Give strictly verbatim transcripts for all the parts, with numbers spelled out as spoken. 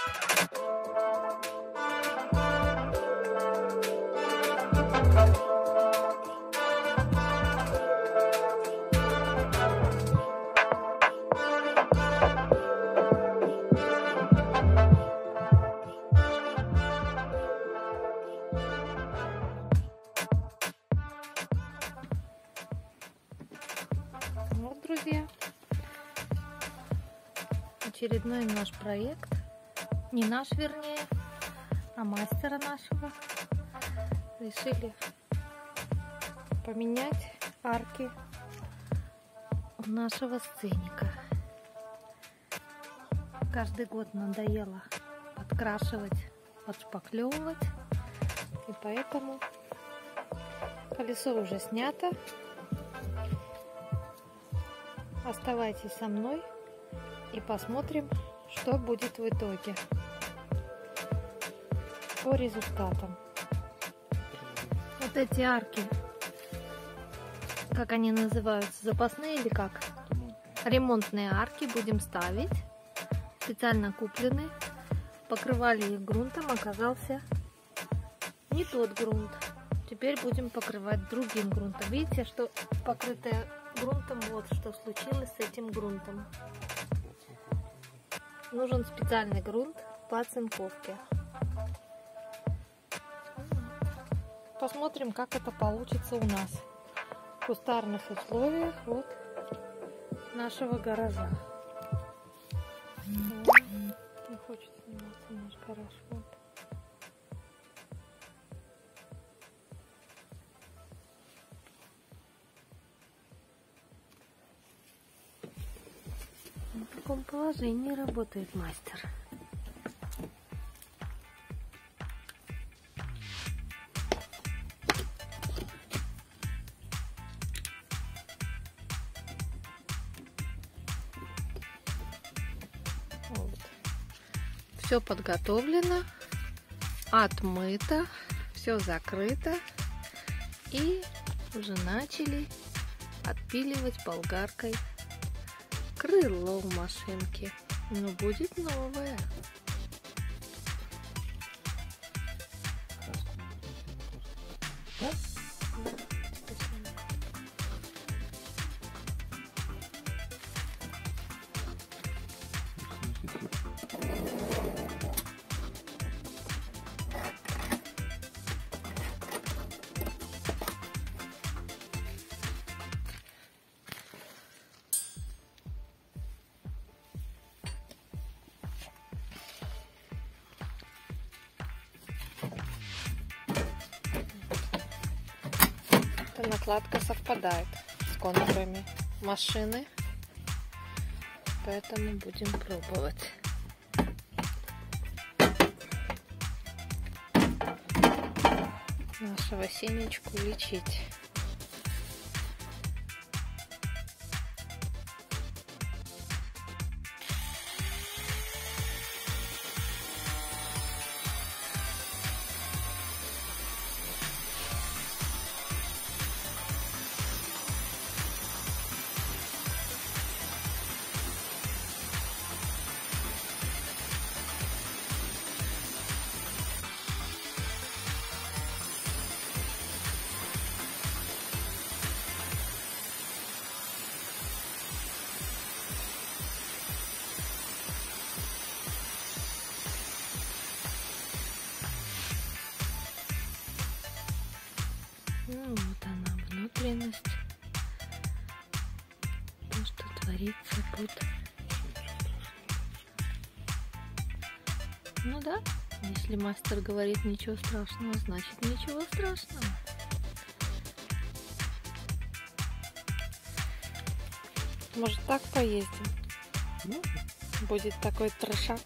Вот, друзья, очередной наш проект, не наш, вернее, а мастера нашего. Решили поменять арки у нашего сценика. Каждый год надоело подкрашивать, подшпаклевывать, и поэтому колесо уже снято. Оставайтесь со мной и посмотрим, что будет в итоге по результатам. Вот эти арки, как они называются, запасные или как? Ремонтные арки будем ставить. Специально куплены. Покрывали их грунтом, оказался не тот грунт. Теперь будем покрывать другим грунтом. Видите, что покрытая грунтом, вот что случилось с этим грунтом. Нужен специальный грунт по оцинковке. Посмотрим, как это получится у нас в кустарных условиях вот нашего гаража. Не хочет сниматься наш гараж. Вот. В таком положении работает мастер. Вот. Все подготовлено, отмыто, все закрыто, и уже начали отпиливать болгаркой крыло в машинке, но будет новое. Эта накладка совпадает с контурами машины, поэтому будем пробовать. Нашего Сенечку лечить. Ну, вот она, внутренность. То, что творится под... Ну да, если мастер говорит ничего страшного, значит ничего страшного. Может, так поездим? Ну, будет такой трешак.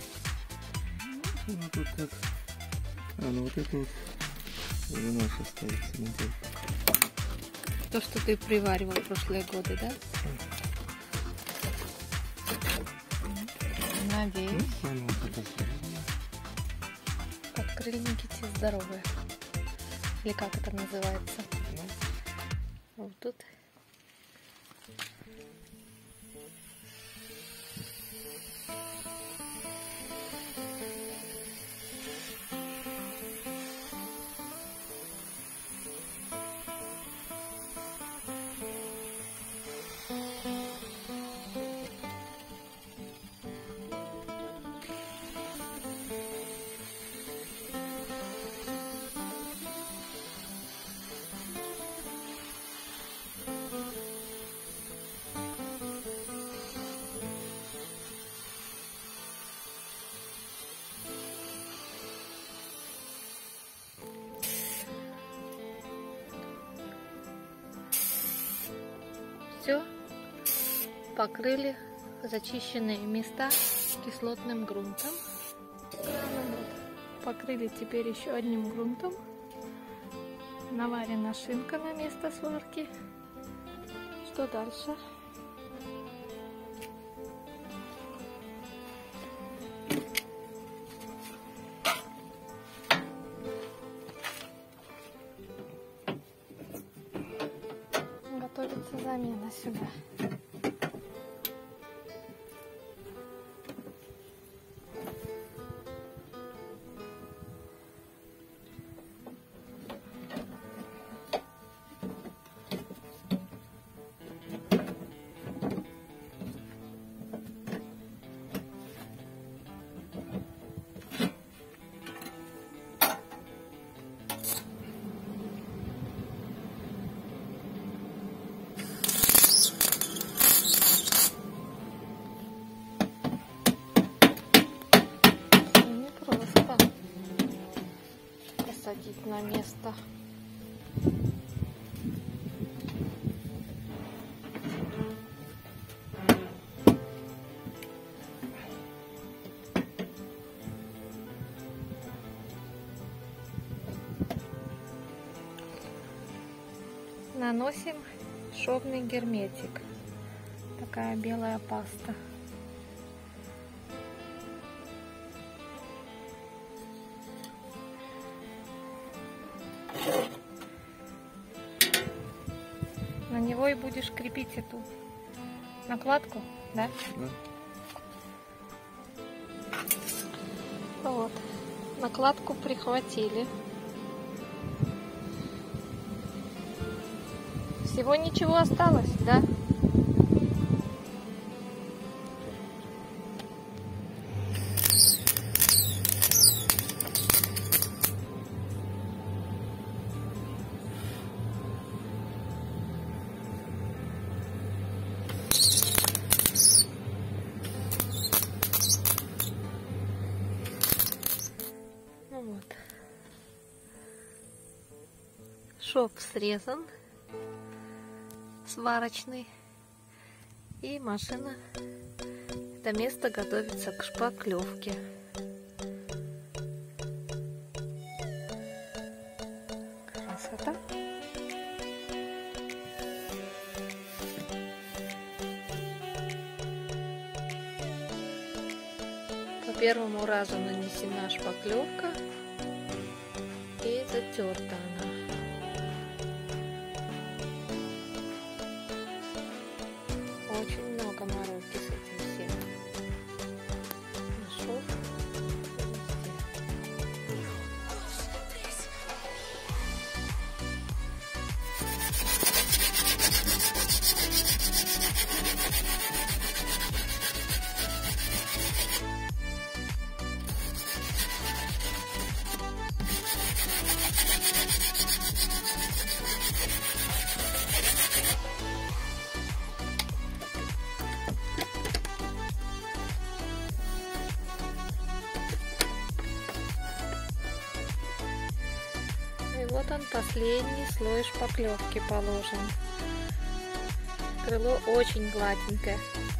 Ну, тут так. А, ну вот это вот уже наша остается модель. То, что ты приваривал в прошлые годы, да? Надеюсь. Ну, подкрыльники те здоровые. Или как это называется? Ну. Вот тут. все, покрыли зачищенные места кислотным грунтом. Покрыли теперь еще одним грунтом. Наварена шинка на место сварки. Что дальше? Готовится замена сюда. Посадить на место. Наносим шовный герметик. Такая белая паста. На него и будешь крепить эту накладку, да? Да. Вот. Накладку прихватили. Всего ничего осталось, да? Вот. Шов срезан, сварочный, и машина, это место готовится к шпаклевке. Красота. По первому разу нанесена шпаклевка и затерта она. Очень много мороки с этим всем. Нашел. Вот он, последний слой шпаклевки положен. Крыло очень гладенькое.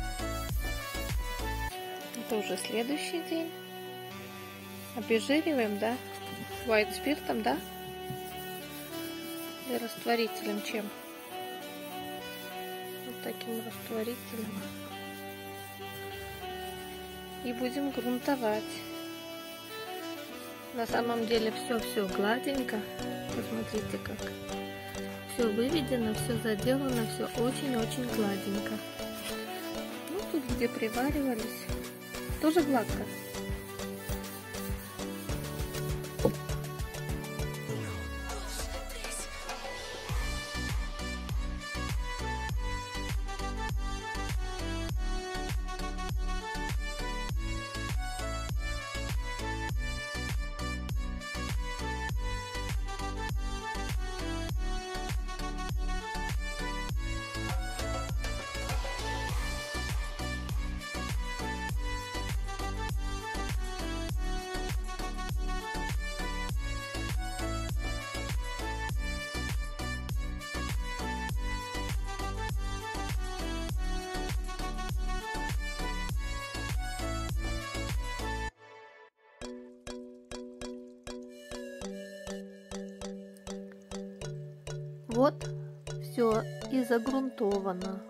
Это уже следующий день. Обезжириваем, да? White спиртом, да? И растворителем чем? Вот таким растворителем. И будем грунтовать. На самом деле все-все гладенько. Посмотрите, как все выведено, все заделано, все очень-очень гладенько. Ну, тут, где приваривались, тоже гладко. Вот все и загрунтовано.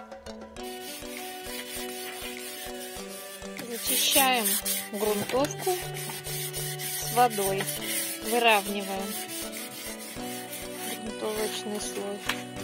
Зачищаем грунтовку с водой, выравниваем грунтовочный слой.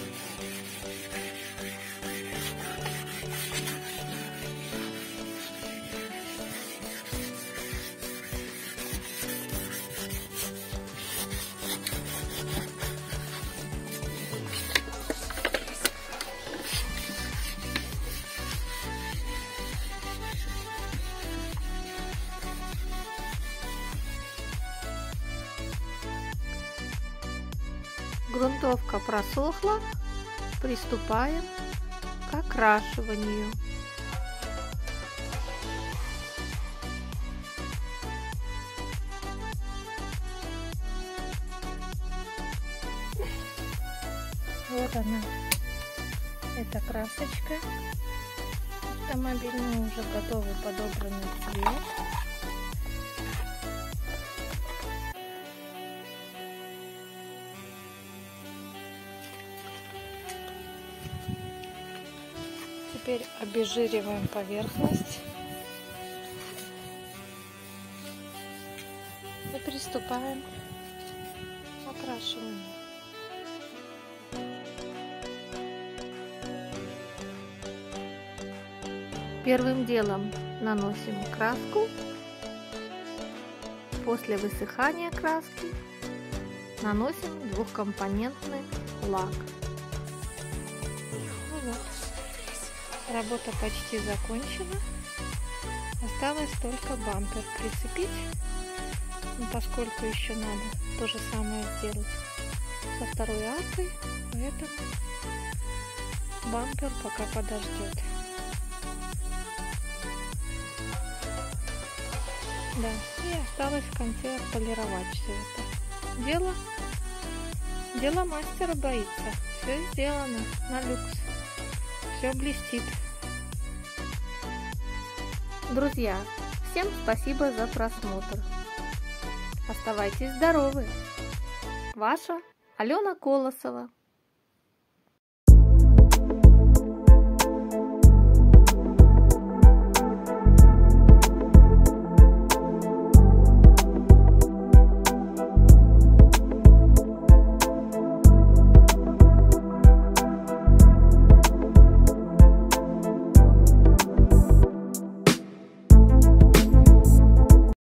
Грунтовка просохла, приступаем к окрашиванию. Вот она, эта красочка автомобильная, уже готовый подобранный цвет. Теперь обезжириваем поверхность и приступаем к окрашиванию. Первым делом наносим краску. После высыхания краски наносим двухкомпонентный лак. Ну вот. Работа почти закончена. Осталось только бампер прицепить. Но поскольку еще надо то же самое сделать со второй аркой, поэтому бампер пока подождет. Да, и осталось в конце отполировать все это. Дело, дело мастера боится. Все сделано на люкс. Все блестит. Друзья, всем спасибо за просмотр. Оставайтесь здоровы. Ваша Алена Колосова.